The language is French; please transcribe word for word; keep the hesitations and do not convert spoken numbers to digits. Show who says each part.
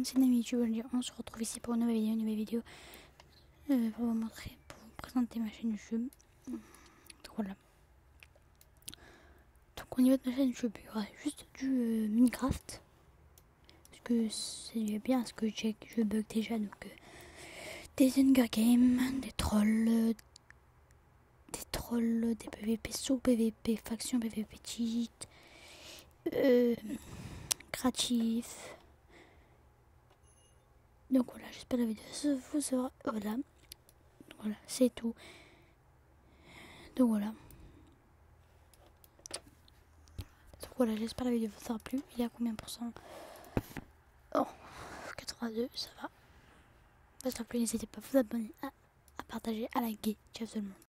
Speaker 1: ancienne amie YouTube, on se retrouve ici pour une nouvelle vidéo, une nouvelle vidéo euh, pour vous montrer, pour vous présenter ma chaîne YouTube. Donc voilà. Donc au niveau de ma chaîne YouTube, il y aura juste du euh, Minecraft. Parce que c'est bien ce que j'ai, je bug déjà. Donc euh, des Hunger Games, des trolls, euh, des trolls, des P V P sous P V P, faction P V P cheat, euh, créatif. Donc voilà, j'espère que la vidéo vous sera. Voilà. Voilà, c'est tout. Donc voilà. Donc voilà, j'espère que la vidéo vous aura plu. Il y a combien pour cent? Oh, quatre-vingt-deux, ça va. Si ça vous a plu, n'hésitez pas à vous abonner, à, à partager, à liker. Ciao tout le monde.